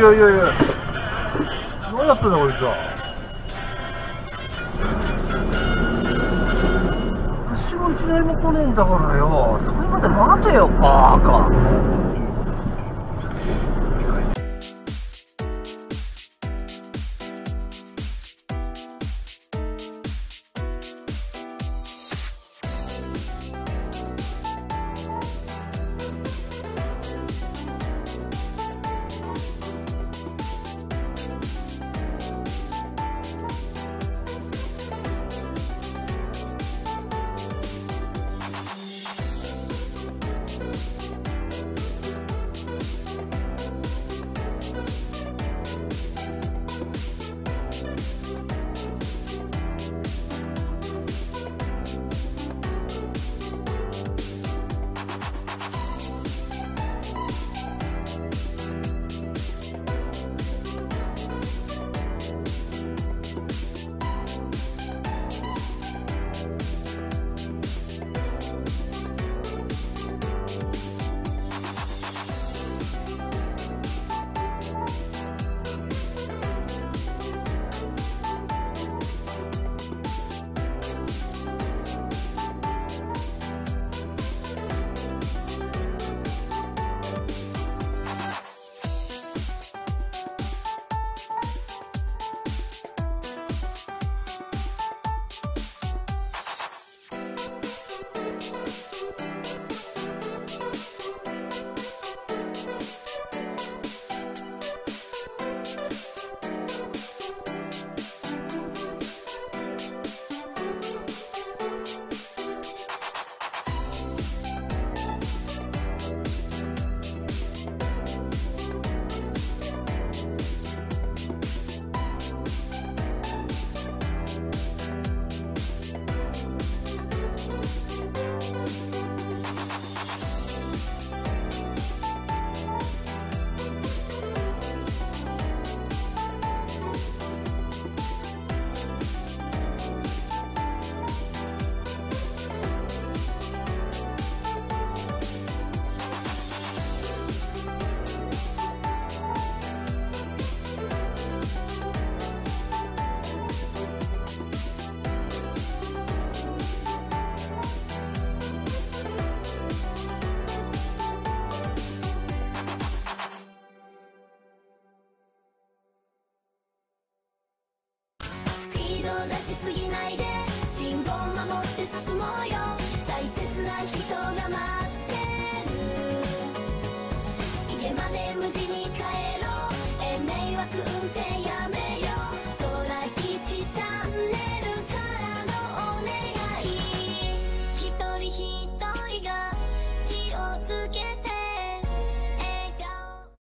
やいやいや、何やってんだこいつは。後ろ一台も来ねえんだからよ、それまで待てよバーカ。 出しすぎないで、信号守って進もうよ。大切な人が待ってる。家まで無事に帰ろう。迷惑運転